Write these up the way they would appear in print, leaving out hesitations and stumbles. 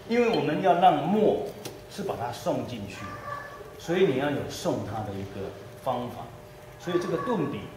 因为我们要让墨是把它送进去，所以你要有送它的一个方法。所以这个顿笔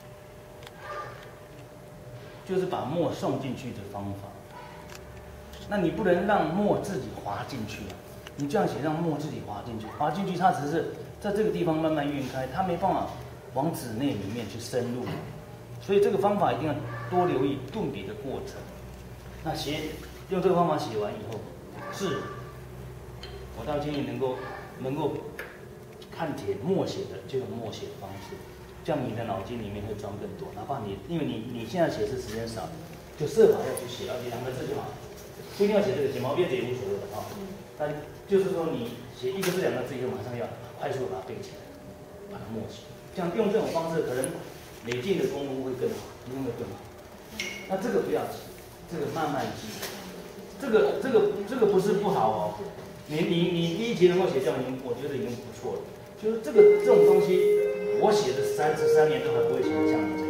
就是把墨送进去的方法。那你不能让墨自己滑进去啊！你这样写，让墨自己滑进去，滑进去它只是在这个地方慢慢晕开，它没办法往纸内里面去深入。所以这个方法一定要多留意顿笔的过程。那用这个方法写完以后，字我倒建议能够看帖默写的就用默写的方式，这样你的脑筋里面会装更多。哪怕因为你现在写字时间少，就设法要去写2个字就好，不一定要写这个写毛边字也无所谓的啊。但就是说你写1个字2个字以后，马上要快速把它背起来，把它默写。这样用这种方式，可能累进的功夫会更好，用的更好。那这个不要急，这个慢慢记。这个不是不好哦。你第一题能够写掉，我觉得已经不错了。就是这种东西，我写了33年都还不会写得像你这样。